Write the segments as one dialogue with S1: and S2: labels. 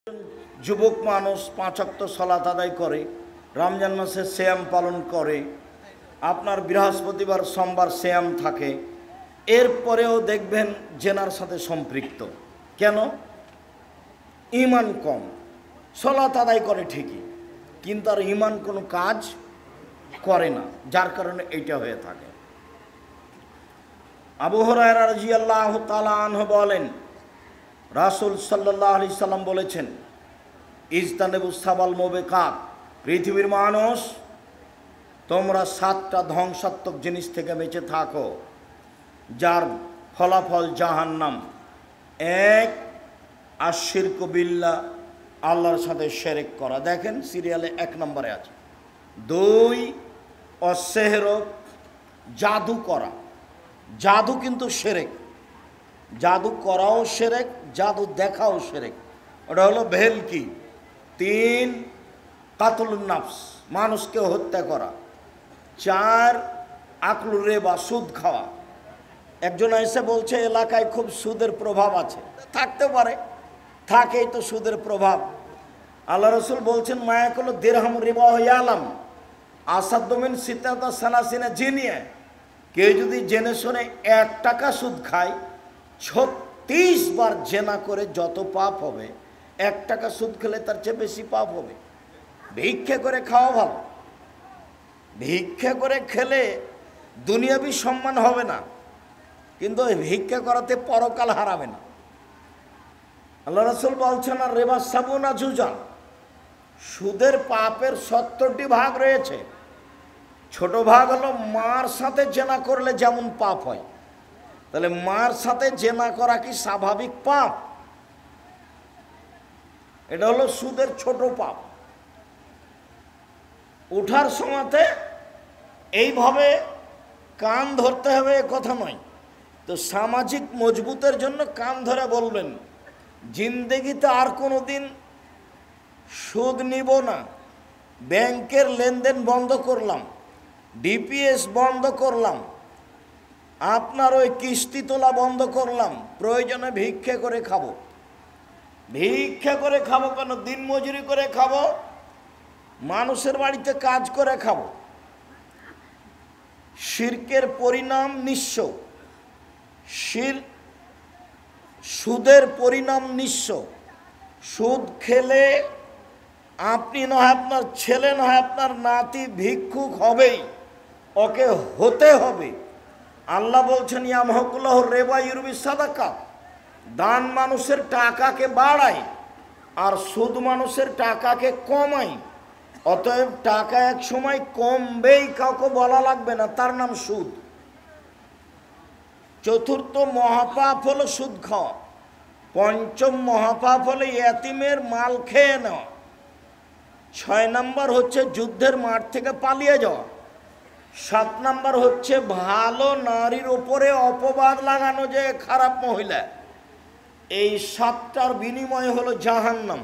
S1: যুবক মানুষ 5 ওয়াক্ত সালাত আদায় করে, রমজান মাসে সিয়াম পালন করে, আপনার বৃহস্পতিবার সোমবার সিয়াম থাকে, এরপরেও দেখবেন জেনার সাথে সম্পৃক্ত। কেন? ঈমান কম। সালাত আদায় করে ঠিকই, কিন্তু আর ঈমান কোনো কাজ করে না, যার কারণে এইটা হয়ে থাকে। আবু হুরায়রা রাদিয়াল্লাহু তাআলা আনহু বলেন, রাসূল সাল্লাল্লাহু আলাইহি সাল্লাম বলেছেন, ইজতানিবু সাবাল মুবিকাত, পৃথিবীর মানুষ তোমরা 7টা ধ্বংসাত্মক জিনিস থেকে বেঁচে থাকো, যার ফলাফল জাহান্নাম। 1, আশিরকু বিল্লাহ, আল্লাহর সাথে শিরক করা। দেখেন সিরিয়ালে 1 নম্বরে আছে। 2, অসেহর, জাদু করা। জাদু কিন্তু শিরক, জাদু করাও শিরক, জাদু দেখাও শিরক, ওটা হলো ভেলকি। 3, কাতলুন নাফস, মানুষকে হত্যা করা। 4, আকলুর রিবা, সুদ খাওয়া। একজন এসে বলছে এলাকায় খুব সুদের প্রভাব আছে। থাকতে পারে, থাকেই তো সুদের প্রভাব। আল্লাহ রসুল বলছেন, মায়াকুল দিরহাম রিবা ইয়ালাম আসাদমিন সিতাতা সালাসিনা জিনিয়া, কেউ যদি জেনে শুনে 1 টাকা সুদ খায়, 36 বার জেনা করে যত পাপ হবে, 1 টাকা সুদ খেলে তার চেয়ে বেশি পাপ হবে। ভিক্ষা করে খাওয়া ভালো, ভিক্ষা করে খেলে দুনিয়াবি সম্মান হবে না, কিন্তু ভিক্ষা করাতে পরকাল হারাবে না। আল্লাহ রাসূল বলছেন, আর রিবা সাবুনা জুজান, সুদের পাপের 70টি ভাগ রয়েছে। ছোট ভাগ হলো মার সাথে জেনা করলে যেমন পাপ হয়, তাহলে মার সাথে জেনা করা কি স্বাভাবিক পাপ? এটা হলো সুদের ছোট পাপ। উঠার সময়তে এইভাবে কান ধরতে হবে এ কথা নয়, তো সামাজিক মজবুতের জন্য কান ধরে বলবেন, জিন্দেগিতে আর কোনো দিন সুদ নিব না, ব্যাংকের লেনদেন বন্ধ করলাম, ডিপিএস বন্ধ করলাম, আপনার ওই কিস্তি তোলা বন্ধ করলাম, প্রয়োজনে ভিক্ষা করে খাবো। ভিক্ষা করে খাবো কেন? দিন মজুরি করে খাবো, মানুষের বাড়িতে কাজ করে খাবো। শিরকের পরিণাম নিঃস্ব, সুদের পরিণাম নিঃস্ব। সুদ খেলে আপনি নয় আপনার ছেলে নয় আপনার নাতি ভিক্ষুক হবেই, ওকে হতে হবে। আল্লাহ বলছেন, ইয়ামহাকুল্লাহু রিবা ইউরবি সাদাকা, দান মানুষের টাকাকে বাড়ায় আর সুদ মানুষের টাকাকে কমায়। অতএব টাকা এক সময় কমবেই, কাউকে বলা লাগবে না, তার নাম সুদ। 4র্থ মহাপাপ হলো সুদ খাওয়া। 5ম মহাপাপ হলো ইয়েতিমের মাল খেয়ে নেওয়া। 6 নম্বর হচ্ছে যুদ্ধের মাঠ থেকে পালিয়ে যাওয়া। 7 নম্বর হচ্ছে ভালো নারীর উপরে অপবাদ লাগানো, যে খারাপ মহিলা। এই 7টার বিনিময় হলো জাহান্নাম।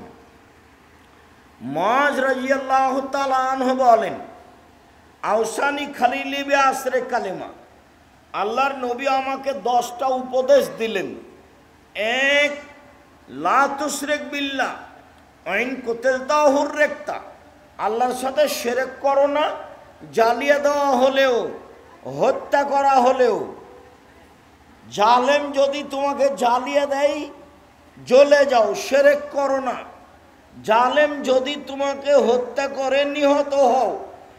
S1: মুআয রাদিয়াল্লাহু তাআলা আনহু বলেন, আওসানি খালিলি বিআসরে কালিমা, আল্লাহর নবী আমাকে 10টা উপদেশ দিলেন। 1, লা তুশরিক বিল্লাহ ওয়াইন কুতিলতা হুররিকতা, আল্লাহর সাথে শিরক করো না, জ্বালিয়ে দেওয়া হলেও, হত্যা করা হলেও। জালেম যদি তোমাকে জ্বালিয়ে দেয় জ্বলে যাও, শিরক করো না। জালেম যদি তোমাকে হত্যা করে নিহত হও,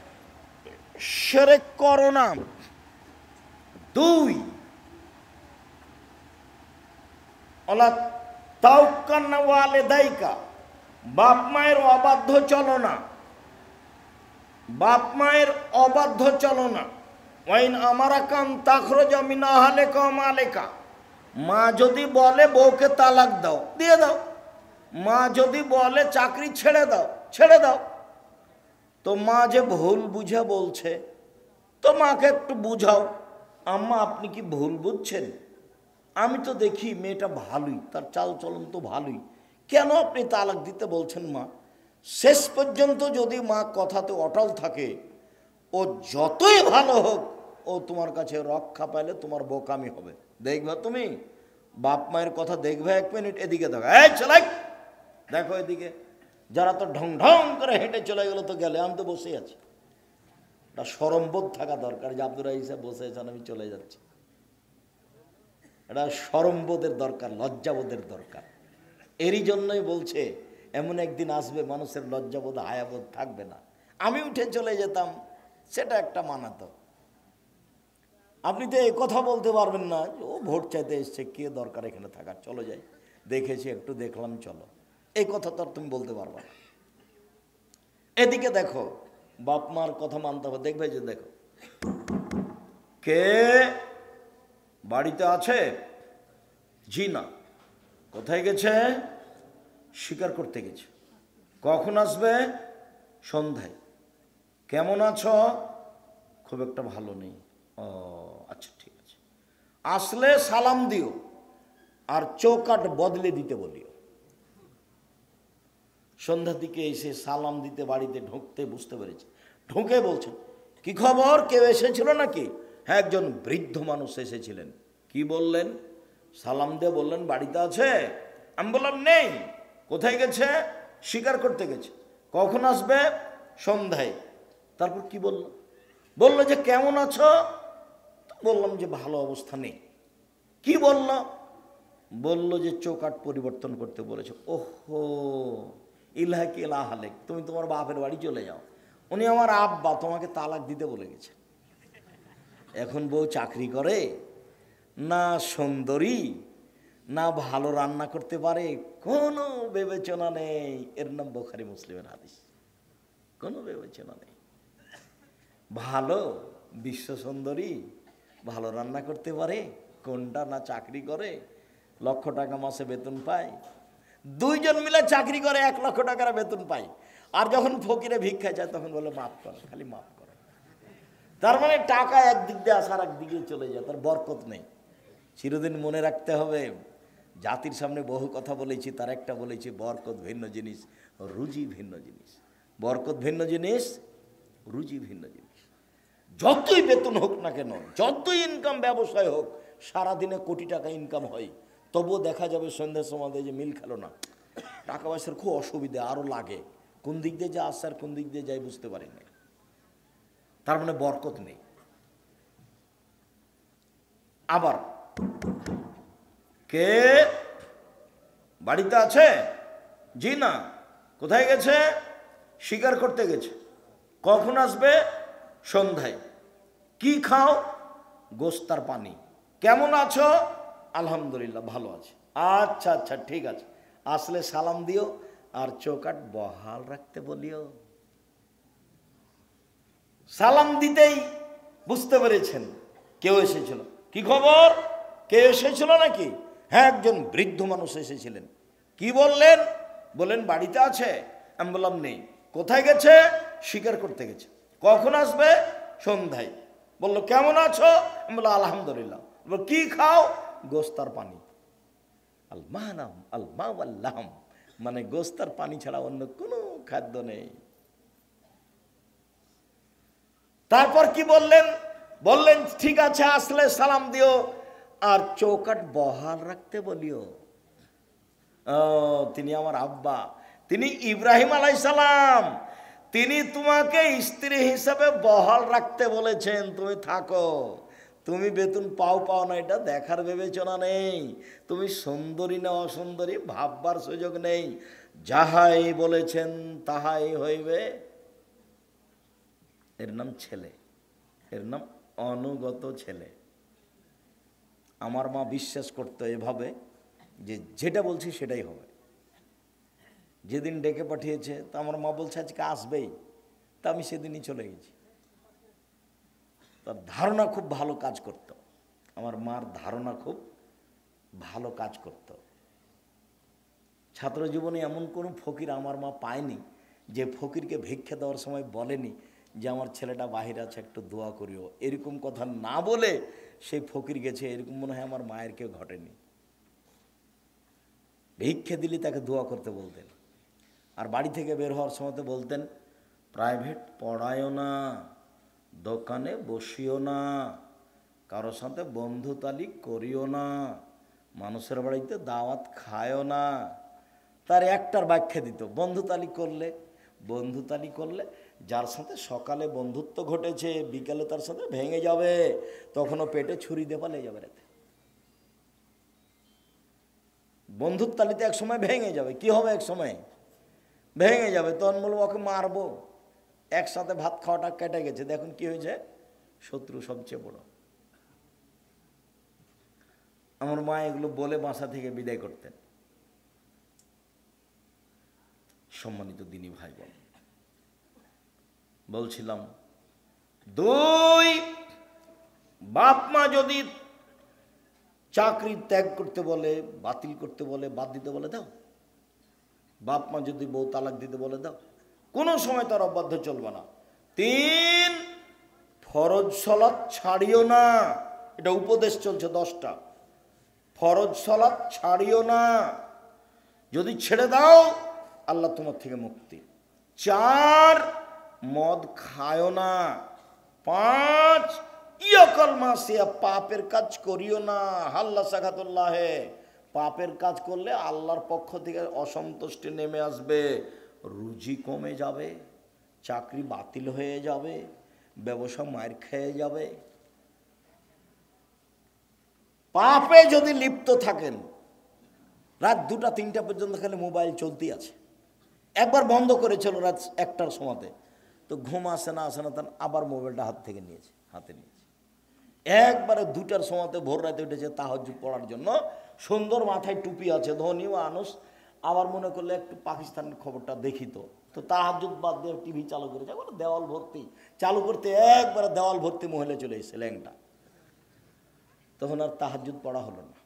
S1: শিরক করো না। 2, ওয়ালা তাওকান্না ওয়ালিদাইকা, বাপ মায়ের অবাধ্য চলো না, বাপ মায়ের অবাধ্য চলো না। ওয়াইন আমারাকান তাখরুজা মিন আহলিকা ওয়া মালিকা, মা যদি বলে বউকে তালাক দাও, দিয়ে দাও। মা যদি বলে চাকরি ছেড়ে দাও, ছেড়ে দাও। তো মা যে ভুল বুঝে বলছে, তো মাকে একটু বুঝাও, আম্মা আপনি কি ভুল বুঝছেন? আমি তো দেখি মেয়েটা ভালোই, তার চাল চলন তো ভালোই, কেন আপনি তালাক দিতে বলছেন মা? শেষ পর্যন্ত যদি মা কথাতে অটল থাকে, ও যতই ভালো হোক, ও তোমার কাছে রক্ষা পাইলে তোমার বোকামি হবে। দেখবে তুমি বাপ মায়ের কথা দেখবে, 1 মিনিট এদিকে দেখো, এই চালাই দেখো এদিকে, যারা তো ঢং ঢং করে হেঁটে চলে গেল তো গেলে, আমি তো বসে আছি। একটা শরমবোধ থাকা দরকার যে আব্দুর রাহিস সাহেব বসে আছেন, আমি চলে যাচ্ছি। এটা শরমবোধের দরকার, লজ্জাবোধের দরকার। এরই জন্যই বলছে এমন একদিন আসবে মানুষের লজ্জাবোধ হায়াবোধ থাকবে না। আমি উঠে চলে যেতাম, সেটা একটা মানাতো। আপনি তো এই কথা বলতে পারবেন না ও ভোট চাইতে এসছে, কে দরকার এখানে থাকার, চলো যাই, দেখেছি একটু দেখলাম চলো, এই কথা তো আর তুমি বলতে পারবে না। এদিকে দেখো, বাপ মার কথা মানতে হবে। দেখবে যে দেখো কে বাড়িতে আছে, জি না। কোথায় গেছে? শিকার করতে গেছে। কখন আসবে? সন্ধ্যায়। কেমন আছো? খুব একটা ভালো নেই। ও আচ্ছা ঠিক আছে, আসলে সালাম দিও আর চৌকাট বদলে দিতে বলিও। সন্ধ্যার দিকে এসে সালাম দিতে বাড়িতে ঢুকতে বুঝতে পেরেছে, ঢুকে বলছেন কি খবর, কেউ এসেছিল নাকি? হ্যাঁ, একজন বৃদ্ধ মানুষ এসেছিলেন। কি বললেন? সালাম দিয়ে বললেন বাড়িতে আছে। আমি বললাম নেই। কোথায় গেছে? শিকার করতে গেছে। কখন আসবে? সন্ধ্যায়। তারপর কি বলল? বলল যে কেমন আছো? বললাম যে ভালো অবস্থা নেই। কি বলল? বলল যে চৌকাট পরিবর্তন করতে বলেছে। ওহো, ইলাহাক ইলাহালেক, তুমি তোমার বাপের বাড়ি চলে যাও। উনি আমার আব্বা, তোমাকে তালাক দিতে বলে গেছে। এখন বউ চাকরি করে না, সুন্দরী না, ভালো রান্না করতে পারে, কোনো বিবেচনা নেই। এর নাম বুখারী মুসলিমের হাদিস। কোনো বিবেচনা নেই। ভালো বিশ্ব সুন্দরী, ভালো রান্না করতে পারে কোনটা, না চাকরি করে, লক্ষ টাকা মাসে বেতন পায়। দুইজন মিলে চাকরি করে 1 লক্ষ টাকার বেতন পায়। আর যখন ফকিরে ভিক্ষা চায় তখন বলে মাফ করো, খালি মাফ করো। তার মানে টাকা একদিক দিয়ে আসার একদিকে চলে যায়, তার বরকত নেই। চিরদিন মনে রাখতে হবে, জাতির সামনে বহু কথা বলেছি, তার একটা বলেছি বরকত ভিন্ন জিনিস, রুজি ভিন্ন জিনিস। বরকত ভিন্ন জিনিস, রুজি ভিন্ন জিনিস। যতই বেতন হোক না কেন, যতই ইনকাম ব্যবসায় হোক, সারাদিনে কোটি টাকা ইনকাম হয়, তবুও দেখা যাবে সন্ধ্যার সময় যে মিল খেলো না, টাকা পয়সার খুব অসুবিধা, আরও লাগে, কোন দিক দিয়ে যা আসছে আর কোন দিক দিয়ে যাই বুঝতে পারি না। তার মানে বরকত নেই। আবার কে বাড়িতে আছে? জি না। কোথায় গেছে? শিকার করতে গেছে। কখন আসবে? সন্ধ্যায়। কি খাও? গোস্তার পানি। কেমন আছো? আলহামদুলিল্লাহ ভালো আছে। আচ্ছা আচ্ছা ঠিক আছে, আসলে সালাম দিও আর চৌকাট বহাল রাখতে বলিও। সালাম দিতেই বুঝতে পেরেছেন কেউ এসেছিল। কি খবর, কে এসেছিল নাকি? হ্যাঁ, একজন বৃদ্ধ মানুষ এসেছিলেন। কি বললেন? বললেন বাড়িতে আছে। আমি বললাম নেই। কোথায় গেছে? শিকার করতে গেছে। কখন আসবে? সন্ধ্যায়। বললো কেমন আছো? আমি বললাম আলহামদুলিল্লাহ। বলল কি খাও? গোস্তার পানি। আল মাহনাম আল মাওয়াল্লাহম, মানে গোস্তার পানি ছাড়া অন্য কোনো খাদ্য নেই। তারপর কি বললেন? বললেন ঠিক আছে, আসলে সালাম দিও আর চৌকাট বহাল রাখতে বলিও। তিনি আমার আব্বা, তিনি ইব্রাহিম আলাইহিস সালাম, তিনি তোমাকে স্ত্রী হিসাবে বহাল রাখতে বলেছেন। তুমি থাকো, তুমি বেতন পাও পাও না এটা দেখার বিবেচনা নেই, তুমি সুন্দরী না অসুন্দরী ভাববার সুযোগ নেই, যাহাই বলেছেন তাহাই হইবে। এর নাম ছেলে, এর নাম অনুগত ছেলে। আমার মা বিশ্বাস করতো এভাবে যে যেটা বলছি সেটাই হবে। যেদিন ডেকে পাঠিয়েছে তা আমার মা বলছে আজকে আসবেই, তা আমি সেদিনই চলে গেছি। তার ধারণা খুব ভালো কাজ করত, আমার মার ধারণা খুব ভালো কাজ করত। ছাত্র জীবনে এমন কোনো ফকির আমার মা পায়নি যে ফকিরকে ভিক্ষা দেওয়ার সময় বলেনি যে আমার ছেলেটা বাহিরে আছে একটু দোয়া করিও। এরকম কথা না বলে সেই ফকির গেছে, এরকম মনে হয় আমার মায়ের কেউ ঘটেনি। ভিক্ষে দিলে তাকে দোয়া করতে বলতেন। আর বাড়ি থেকে বের হওয়ার সময় তো বলতেন প্রাইভেট পড়ায়ও না, দোকানে বসিও না, কারোর সাথে বন্ধুতালি করিও না, মানুষের বাড়িতে দাওয়াত খায়ও না, তার একটার ব্যাখ্যা দিত, বন্ধুতালি করলে যার সাথে সকালে বন্ধুত্ব ঘটেছে বিকালে তার সাথে ভেঙে যাবে, তখনও পেটে ছুরি দিয়ে পালিয়ে যাবে রাতে। বন্ধুর তালিতে এক সময় ভেঙে যাবে, কি হবে এক সময় ভেঙে যাবে, তখন বলবো ওকে মারবো, একসাথে ভাত খাওয়াটা কেটে গেছে, দেখুন কি হয়েছে, শত্রু সবচেয়ে বড়। আমার মা এগুলো বলে বাসা থেকে বিদায় করতেন। সম্মানিত দিনী ভাই বোন, বলছিলাম, দুই, বাপ মা যদি চাকরি ত্যাগ করতে বলে, বাতিল করতে বলে, বাদ দিতে বলে দাও। বাপ মা যদি বউ তালাক দিতে বলে দাও, কোনো সময় তার অবাধ্য চলবে না। তিন, ফরজ সালাত ছাড়িও না, এটা উপদেশ চলছে 10টা। ফরজ সালাত ছাড়িও না, যদি ছেড়ে দাও আল্লাহ তোমার থেকে মুক্তি। 4, মদ খায়ও না। 5, ইয়াকাল মাসিয়া, পাপের কাজ করিও না। হাল্লা সাকাতুল্লাহে, পাপের কাজ করলে আল্লাহর পক্ষ থেকে অসন্তুষ্টি নেমে আসবে, রুজি কমে যাবে, চাকরি বাতিল হয়ে যাবে, ব্যবসা মার খেয়ে যাবে। পাপে যদি লিপ্ত থাকেন, রাত 2টা 3টা পর্যন্ত খালি মোবাইল চলতেই আছে। একবার বন্ধ করেছিল রাত 1টার সময়তে, তো ঘুম আসে না তার আবার মোবাইলটা হাতে নিয়েছে। একবারে 2টার সময়তে ভোর রাতে উঠেছে তাহাজ্জুদ পড়ার জন্য, সুন্দর মাথায় টুপি আছে, ধনী মানুষ, আবার মনে করলে একটু পাকিস্তানের খবরটা দেখি, তো তাহাজ্জুদ বাদ দিয়ে টিভি চালু করেছে, দেওয়াল ভর্তি, চালু করতে একবারে দেওয়াল ভর্তি মহিলা চলে এসেছে ল্যাংটা, তখন আর তাহাজ্জুদ পড়া হলো না।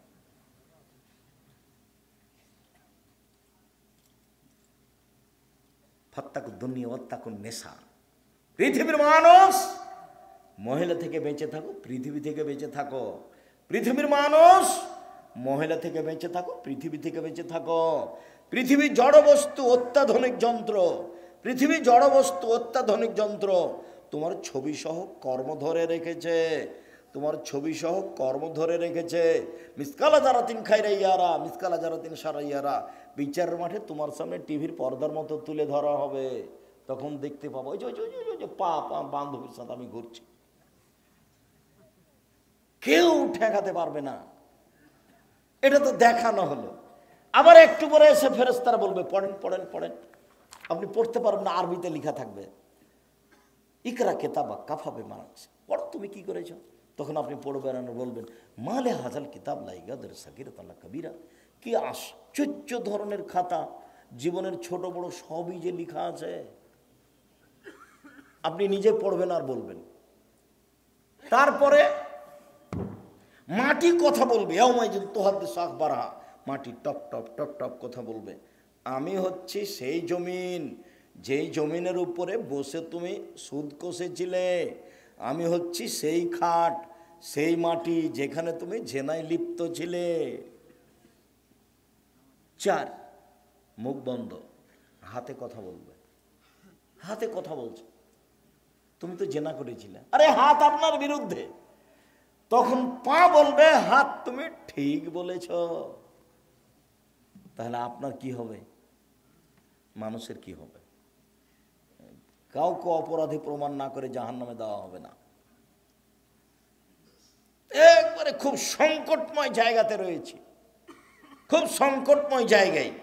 S1: ফাত্তাকুদ দুনিয়া ওয়াত্তাকুন নেশা, পৃথিবীর মানুষ মহিলা থেকে বেঁচে থাকো, পৃথিবী থেকে বেঁচে থাকো। পৃথিবীর মানুষ মহিলা থেকে বেঁচে থাকো, পৃথিবী থেকে বেঁচে থাকো। পৃথিবী জড়বস্তু, অত্যাধুনিক যন্ত্র, পৃথিবী জড়বস্তু, অত্যাধুনিক যন্ত্র। তোমার ছবি সহ কর্ম ধরে রেখেছে, তোমার ছবি সহ কর্ম ধরে রেখেছে। মিসকালা জারাতিন খাইরা ইয়ারা, মিসকালা জারাতিন সারা ইয়ারা। বিচারের মাঠে তোমার সামনে টিভির পর্দার মতো তুলে ধরা হবে, তখন দেখতে পাবো ওই যে পা বান্ধবীর সাথে আমি ঘুরছি, কেউ ঠেকাতে পারবে না। এটা তো দেখানো হলো। আবার একটু পরে এসে ফেরেশতারা বলবে পড়েন পড়েন পড়েন, আপনি পড়তে পারবেন না, আরবিতে লেখা থাকবে, ইকরা কিতাবা কাফা বিমা, পড়ো তুমি কি করেছো। তখন আপনি পড়বেন আর বলবেন মালে হাজাল কিতাব লাইগাদের সাকিরাতান কাবীরা, কি আশ্চর্য ধরনের খাতা, জীবনের ছোট বড় সবই যে লেখা আছে। আপনি নিজে পড়বেন আর বলবেন। তারপরে মাটি কথা বলবে, মাটি টপ টপ টপ টপ কথা বলবে। আমি হচ্ছি সেই জমিন, যেই জমিনের উপরে বসে তুমি সুদ কষেছিলে। আমি হচ্ছি সেই খাট, সেই মাটি যেখানে তুমি জেনায় লিপ্ত ছিলে। 4, মুখ বন্ধ, হাতে কথা বলবে। হাতে কথা বলছে, তুমি তো জেনা করেছিলে, আরে হাত আপনার বিরুদ্ধে। তখন পা বলবে হাত তুমি ঠিক বলেছ। তাহলে আপনার কি হবে, মানুষের কি হবে? কাউকে অপরাধী প্রমাণ না করে জাহান্নামে দেওয়া হবে না। একবারে খুব সংকটময় জায়গাতে রয়েছে, খুব সংকটময় জায়গায়।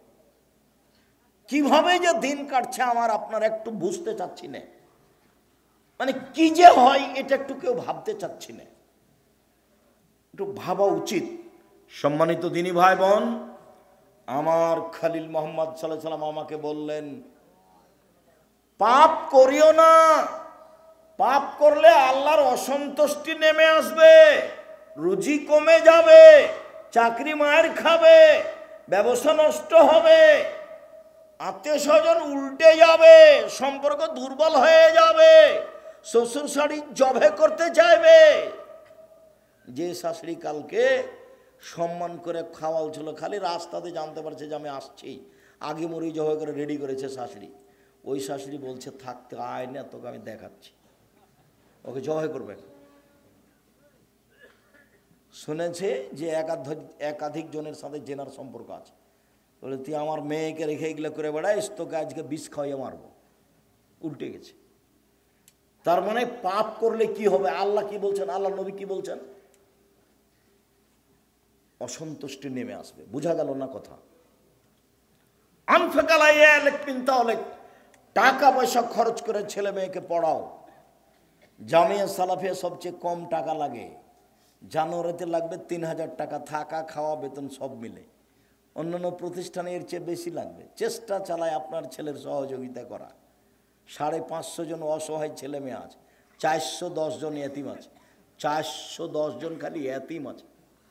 S1: কিভাবে যে দিন কাটছে আমার আপনার একটু বুঝতে চাচ্ছি না, মানে কি যে হয় এটা একটু কেউ ভাবতে চাচ্ছি না, একটু ভাবা উচিত। সম্মানিত দিনী ভাই বোন, আমার খলিল মোহাম্মদ সাল্লাল্লাহু আলাইহি ওয়াসাল্লাম আমাকে বললেন পাপ করিও না, পাপ করলে আল্লাহর অসন্তুষ্টি নেমে আসবে, রুজি কমে যাবে, চাকরি মার খাবে, ব্যবসা নষ্ট হবে, আত্মীয় স্বজন উল্টে যাবে, সম্পর্ক দুর্বল হয়ে যাবে, শ্বশুর শাশুড়ি জবে করতে চাইবে। যে শাশুড়ি কালকে সম্মান করে খাওয়াল ছিল, খালি রাস্তাতে জানতে পারছে যে আমি আসছি, আগে মরি জবাই করে রেডি করেছে শাশুড়ি, ওই শাশুড়ি বলছে থাকতে আয় না, তোকে আমি দেখাচ্ছি, ওকে জবাই করবে। শুনেছে যে একাধিক জনের সাথে জেনার সম্পর্ক আছে, বলে তুই আমার মেয়েকে রেখে এগুলো করে বেড়াইস, তোকে আজকে বিষ খাওয়াইয়ে মারবো। উল্টে গেছে। তার মানে পাপ করলে কি হবে? আল্লাহ কি বলছেন, আল্লাহ নবী কি বলছেন? অসন্তুষ্টি নেমে আসবে। বুঝা গেল না কথা? টাকা পয়সা খরচ করে ছেলে মেয়েকে পড়াও। জামিয়া সালাফিয়া সবচেয়ে কম টাকা লাগে, জানুয়ারিতে লাগবে 3000 টাকা, থাকা খাওয়া বেতন সব মিলে। অন্যান্য প্রতিষ্ঠানে এর চেয়ে বেশি লাগবে। চেষ্টা চালায় আপনার ছেলের সহযোগিতা করা। 550 জন অসহায় ছেলে মেয়ে আছে, 410 জন এতিম আছে, 410 জন খালি এতিম আছে।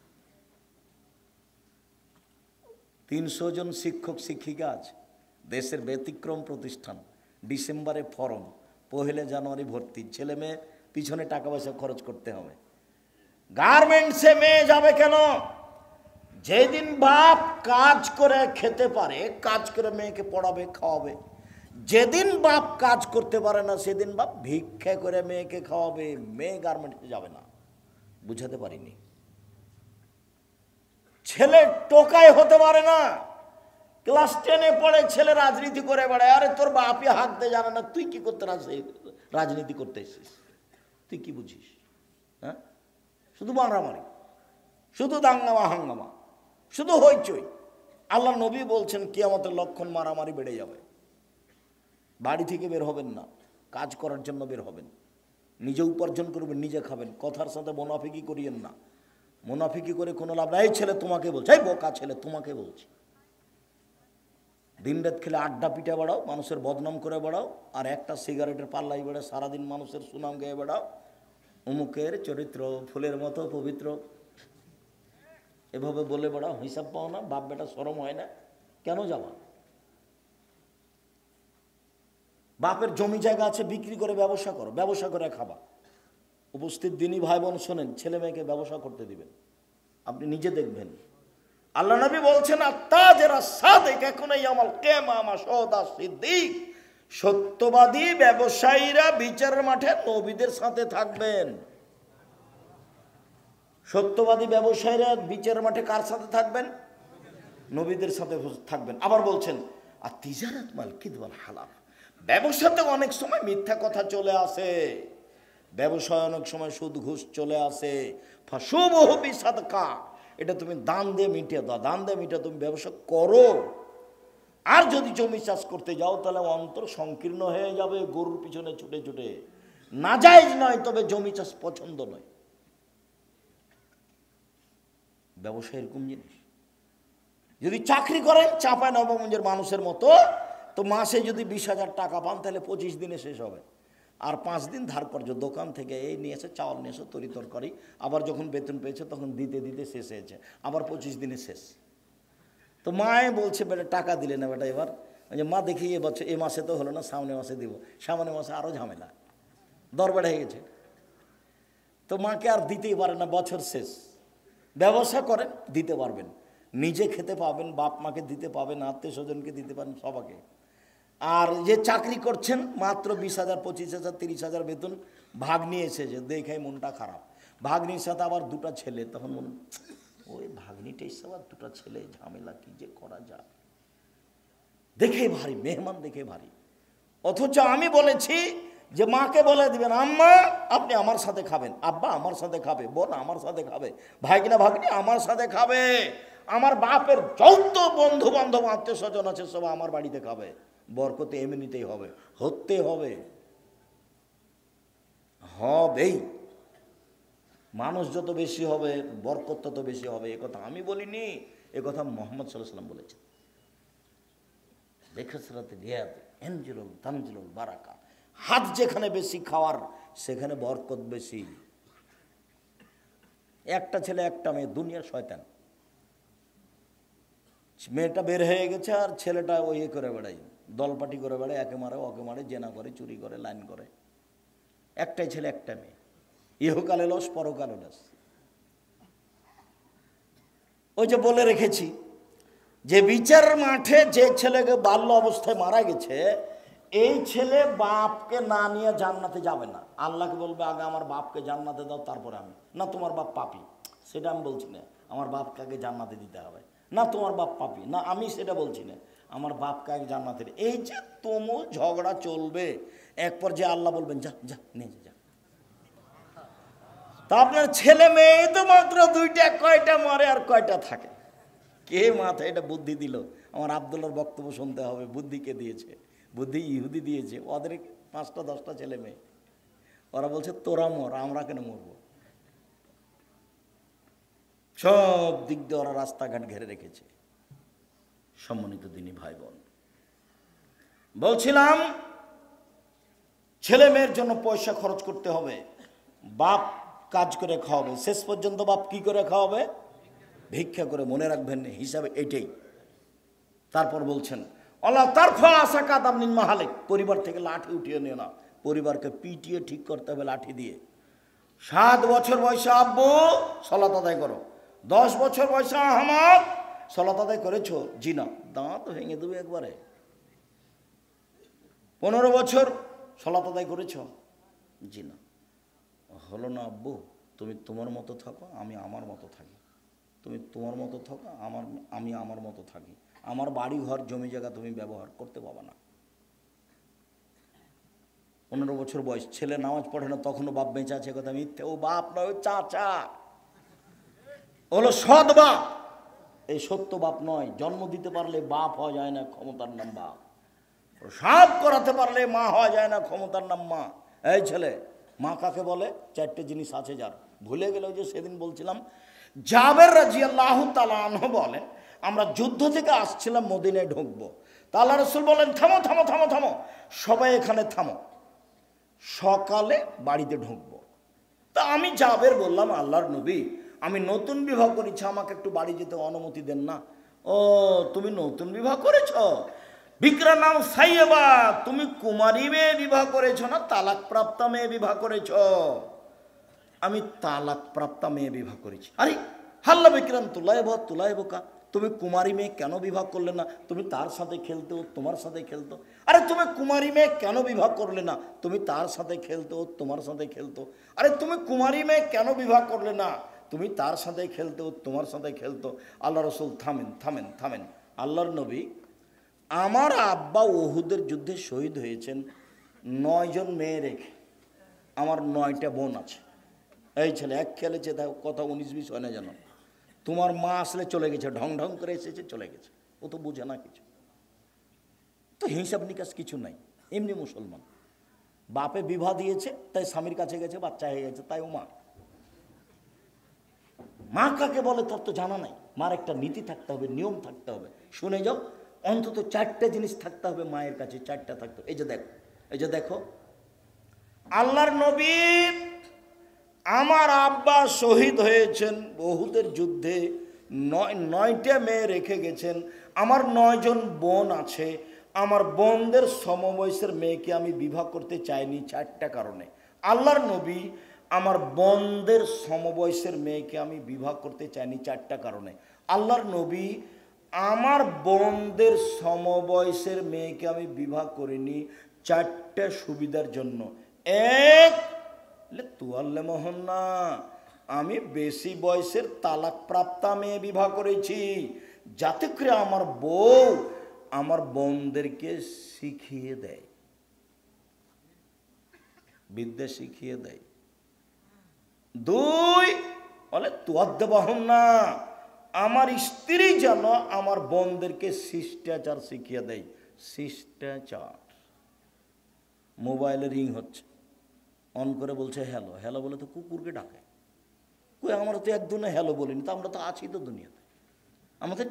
S1: 300 জন শিক্ষক শিক্ষিকা আছে। দেশের ব্যতিক্রম প্রতিষ্ঠান, ডিসেম্বরে ফরম, 1 জানুয়ারি ভর্তি। ছেলে মেয়ে পিছনে টাকা পয়সা খরচ করতে হবে। গার্মেন্টসে মেয়ে যাবে কেন? যেদিন বাপ কাজ করে খেতে পারে, কাজ করে মেয়েকে পড়াবে খাওয়াবে। যেদিন বাপ কাজ করতে পারে না, সেদিন বাপ ভিক্ষা করে মেয়েকে খাওয়াবে। মেয়ে গার্মেন্টসে যাবে না। বুঝাতে পারিনি? ছেলে টোকায় হতে পারে না। ক্লাস 10-এ পড়ে ছেলে রাজনীতি করে বেড়ায়। আরে তোর বাপই হাঁকতে জানে না, তুই কি করতে রাজনীতি করতে এসেছিস? তুই কি বুঝিস? হ্যাঁ, শুধু মারামারি, শুধু দাঙ্গামা হাঙ্গামা, শুধু হইচই। আল্লাহ নবী বলছেন কিয়ামতের লক্ষণ মারামারি বেড়ে যাবে। বাড়ি থেকে বের হবেন না, কাজ করার জন্য বের হবেন। নিজে উপার্জন করবেন, নিজে খাবেন। কথার সাথে মুনাফিকি করিয়েন না। মুনাফিকি করে কোনো লাভ নাই। ছেলে তোমাকে বলছে, এই বোকা ছেলে তোমাকে বলছি। দিন রাত খেলে আড্ডা পিঠা বেড়াও, মানুষের বদনাম করে বেড়াও, আর একটা সিগারেটের পাল্লাই বেড়ে সারাদিন মানুষের সুনাম গেয়ে বেড়াও। অমুকের চরিত্র ফুলের মতো পবিত্র, এভাবে বলে বেড়াও। হিসাব পাও না? বাপ বেটা শরম হয় না? কেন যাওয়া? বাপের জমি জায়গা আছে, বিক্রি করে ব্যবসা করো, ব্যবসা করে খাবা। উপস্থিত দিনই ভাই বোন শোনেন, ছেলে মেয়েকে ব্যবসা করতে দিবেন। আপনি নিজে দেখবেন। আল্লাহ নবী বলছেন, আত্তাজেরা সাদিক এখনই আমাল কিয়ামা সওদা সিদ্দিক। সত্যবাদী ব্যবসায়ীরা বিচারের মাঠে নবীদের সাথে থাকবেন। সত্যবাদী ব্যবসায়ীরা বিচারের মাঠে কার সাথে থাকবেন? নবীদের সাথে থাকবেন। আবার বলছেন, আর তিজারাত মাল কিদওয়াল হালাফ। ব্যবসাতে অনেক সময় মিথ্যা কথা চলে আসে, ব্যবসায় অনেক সময় সুদ ঘুষ চলে আসে। ফাসুবহু বিসাদকা, এটা তুমি দান দিয়ে মিটিয়ে দাও। দান দিয়ে মিটিয়ে তুমি ব্যবসা করো। আর যদি জমি চাষ করতে যাও তাহলে অন্তর সংকীর্ণ হয়ে যাবে গরুর পিছনে ছুটে ছুটে। নাজায়েজ নয়, তবে জমি চাষ পছন্দ নয়। ব্যবসা এরকম জিনিস। যদি চাকরি করেন চাঁপাই নবাবগঞ্জের মানুষের মতো, তো মাসে যদি 20,000 টাকা পান তাহলে 25 দিনে শেষ হবে। আর 5 দিন ধার কর্য, দোকান থেকে এই নিয়ে এসে চাউল নিয়ে এসে তরি তরকারি, আবার যখন বেতন পেয়েছে তখন দিতে দিতে শেষ হয়েছে, আবার 25 দিনে শেষ। তো মায়ে বলছে, বেটা টাকা দিলে না বেটা এবার? মা দেখি এবছর এ মাসে তো হলো না, সামনে মাসে দিব। সামনে মাসে আরও ঝামেলা, দর বেড়ে হয়ে গেছে। তো মাকে আর দিতেই পারে না, বছর শেষ। ব্যবসা করেন, দিতে পারবেন, নিজে খেতে পাবেন, বাপ মাকে দিতে পাবেন, আত্মীয় স্বজনকে দিতে পারেন, সবাকে। আর যে চাকরি করছেন মাত্র 20,000, 25,000, 30,000 বেতন, ভাগ নিয়ে এসেছে, দেখে মনটা খারাপ। ভাগ্নির সাথে আবার 2টা ছেলে, তখন মন ওই ভাগ্নিটা এসে আবার 2টা ছেলে, ঝামেলা কি যে করা যায়, দেখে ভারী, মেহমান দেখে ভারী। অথচ আমি বলেছি যে মাকে বলে দিবেন, আম্মা আপনি আমার সাথে খাবেন, আব্বা আমার সাথে খাবে, বোন আমার সাথে খাবে, ভাগ্না ভাগ্নি আমার সাথে খাবে, আমার বাপের যত বন্ধু বান্ধব আত্মীয় স্বজন আছে সব আমার বাড়িতে খাবে। বরকতে এমনিতেই হবে, হতে হবে, হবেই। মানুষ যত বেশি হবে বরকত তত বেশি হবে। একথা আমি বলিনি, একথা মুহাম্মদ সাল্লাল্লাহু আলাইহি ওয়াসাল্লাম বলেছেন। বেখসরাতে রিয়াদ এনজিলুল তানজিলুল বারাকা। হাত যেখানে বেশি খাওয়ার সেখানে বরকত বেশি। একটা ছেলে একটা মেয়ে, দুনিয়ার শয়তান। মেয়েটা বের হয়ে গেছে আর ছেলেটা ওই করে বেড়ায়, দলপাটি করে বেড়ায়, একে মারে ওকে মারে, জেনা করে, চুরি করে, লাইন করে। একটাই ছেলে একটা মেয়ে, ইহকালে লস পরকালে লস। ওই যে বলে রেখেছি যে বিচার মাঠে যে ছেলেকে বাল্য অবস্থায় মারা গেছে, এই ছেলে বাপকে না নিয়ে জান্নাতে যাবে না। আল্লাহকে বলবে, আগে আমার বাপকে জান্নাতে দাও, তারপরে আমি। না, তোমার বাপ পাপী, সেটা আমি বলছি না, আমার বাপকে আগে জান্নাতে দিতে হবে। না তোমার বাপ পাপী, না আমি সেটা বলছি না, আমার বাপ কাকে জান্নাতের। এই যে তুমুল ঝগড়া চলবে, এক পর্যায়ে আল্লাহ বলবেন যা যা নিয়ে যা। তা আপনার ছেলে মেয়ে তো মাত্র দুইটা, কয়টা মরে আর কয়টা থাকে? কে মাথায় এটা বুদ্ধি দিল? আমার আব্দুল্লাহর বক্তব্য শুনতে হবে। বুদ্ধি কে দিয়েছে? বুদ্ধি ইহুদি দিয়েছে। ওদের 5টা 10টা ছেলে মেয়ে, ওরা বলছে তোরা মর, আমরা কেন মরবো? সব দিক দিয়ে ওরা রাস্তাঘাট ঘেরে রেখেছে। সম্মানিত দিনী ভাই বোন, বলছিলাম ছেলে মেয়ের জন্য পয়সা খরচ করতে হবে, বাপ কাজ করে খাওয়াবে। শেষ পর্যন্ত বাপ কি করে খাওয়াবে? ভিক্ষা করে। মনে রাখবেন হিসাবে এটাই। তারপর বলছেন আল্লাহ তারফা আশা কাদাম নিন মাহালে, পরিবার থেকে লাঠি উঠিয়ে নিও না, পরিবারকে পিটিয়ে ঠিক করতে হবে লাঠি দিয়ে। 7 বছর বয়সে আব্বু সালাত আদায় করো, 10 বছর বয়সে আহমদ সালাত আদায় করেছো? জি না। দাঁত ভেঙে দেবে একবারে। 15 বছর সালাত আদায় করেছ? জি না। হলো না আব্বু, তুমি তোমার মতো থাকো, আমি আমার মতো থাকি। তুমি তোমার মতো থাকো, আমি আমার মতো থাকি। আমার বাড়ি ঘর জমি জায়গা তুমি ব্যবহার করতে পাবা না। 15 বছর বয়স, ছেলে নামাজ পড়ে না, তখনও বাপ বেঁচে আছে, কথা মিথ্যে। ও বাপ নয়, ও চাচা, হলো সৎ বাপ। এই সত্য বাপ নয়। জন্ম দিতে পারলে বাপ হওয়া যায় না, ক্ষমতার নাম বাপ। সব করাতে পারলে মা হওয়া যায় না, ক্ষমতার নাম মা। এই ছেলে, মা কাকে বলে? 4টে জিনিস আছে যার। ভুলে গেল যে সেদিন বলছিলাম, জাবের রাদিয়াল্লাহু তাআলা আনহু বলেন, আমরা যুদ্ধ থেকে আসছিলাম, মদিনায় ঢুকবো। তা আল্লাহ রাসূল বলেন থামো থামো থামো থামো, সবাই এখানে থামো, সকালে বাড়িতে ঢুকবো। তা আমি জাবের বললাম, আল্লাহর নবী, আমি নতুন বিবাহ করেছি, আমাকে একটু বাড়ি যেতে অনুমতি দেন না। ও তুমি নতুন বিবাহ করেছ? বিক্রা নাম সাইয়েবা, তুমি কুমারী মেয়ে বিবাহ করেছ না তালাক প্রাপ্তা মেয়ে বিবাহ করেছ? আমি তালাক প্রাপ্তা মেয়ে বিবাহ করেছি। আরে হাল্লা বিক্রান তুলাইব কা, তুমি কুমারী মেয়ে কেন বিবাহ করলে না? তুমি তার সাথে খেলতে, ও তোমার সাথে খেলতো। আরে তুমি কুমারী মেয়ে কেন বিবাহ করলে না? তুমি তার সাথে খেলতো, ও তোমার সাথে খেলতো। আরে তুমি কুমারী মেয়ে কেন বিবাহ করলে না? তুমি তার সাথে খেলতো, ও তোমার সাথে খেলতো। আল্লাহ রসুল থামেন থামেন থামেন। আল্লাহর নবী, আমার আব্বা উহুদের যুদ্ধে শহীদ হয়েছেন 9 জন মেয়ে রেখে, আমার 9টা বোন আছে। এই ছেলে এক খেলেছে, তাই কথা 19-20 হয় না জানো। তোমার মা আসলে চলে গেছে, ঢং ঢং করে এসেছে, চলে গেছে, ও তো বুঝে না কিছু। তো হিসাব নিকাশ কিছু নাই, এমনি মুসলমান। বাপে বিবাহ দিয়েছে, তাই স্বামীর কাছে গেছে, বাচ্চা হয়ে গেছে, তাই ও মা। মা কাকে বলে তোর তো জানা নাই। মার একটা নীতি থাকতে হবে, নিয়ম থাকতে হবে। শুনে যাও, অন্তত 4টে জিনিস থাকতে হবে মায়ের কাছে, 4টা থাকতে হবে। এই যে দেখো, আল্লাহর নবী, আমার আব্বা শহীদ হয়েছেন উহুদের যুদ্ধে, 9টা মেয়ে রেখে গেছেন। আমার 9 জন বোন আছে। আমার বোনদের সমবয়সের মেয়েকে আমি বিবাহ করতে চাইনি 4টা কারণে। আল্লাহর নবী, আমার বোনদের সমবয়সের মেয়েকে আমি বিবাহ করতে চাইনি 4টা কারণে। আল্লাহর নবী, আমার বোনদের সমবয়সের মেয়েকে আমি বিবাহ করিনি 4টা সুবিধার জন্য। এক, তুয়াল্লে মোহন না, আমি বেশি বয়সের তালাক প্রাপ্তা মেয়ে বিবাহ করেছি, যাতে করে আমার বউ আমার বোনদেরকে শিখিয়ে দেয়, বিদ্যা শিখিয়ে দেয়। 2, বলে তুয়াদ্দে বহন না, আমার স্ত্রী যেন আমার বোনদেরকে শিষ্টাচার শিখিয়ে দেয়। শিষ্টাচার। মোবাইলে রিং হচ্ছে, অন করে বলছে হ্যালো। হ্যালো বলে তো কুকুরকে ডাকে। কই, আমরা তো একদিনে হ্যালো বলিনি, তো আমরা তো আছি তো দুনিয়াতে, আমাদের